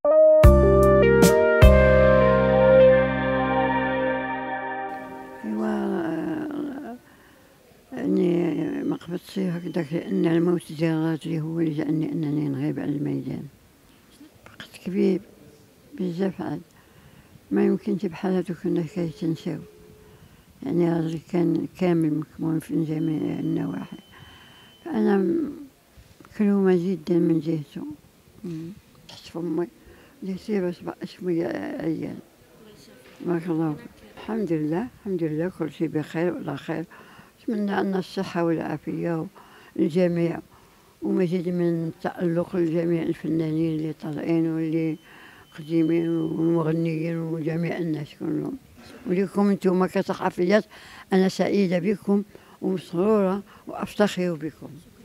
يعني ما قبضتش هكذاك لأن الموت ديال راجلي هو اللي جعلني أنني نغيب على الميدان. فقد كبير بزاف عاد ما يمكنش بحال هادوك الناس كيتنساو. يعني راجلي كان كامل مكمول في جميع النواحي، فأنا كلمة جدا من جهته. تحت فمي جيتي باش شوية عيال. بارك الله فيك. الحمد لله الحمد لله كل شيء بخير وعلى خير. نتمنى أن الصحة والعافية للجميع ومزيد من التألق لجميع الفنانين اللي طالعين واللي قديمين والمغنيين وجميع الناس كلهم. ولكم انتم كصحفيات أنا سعيدة بكم ومسرورة وأفتخر بكم.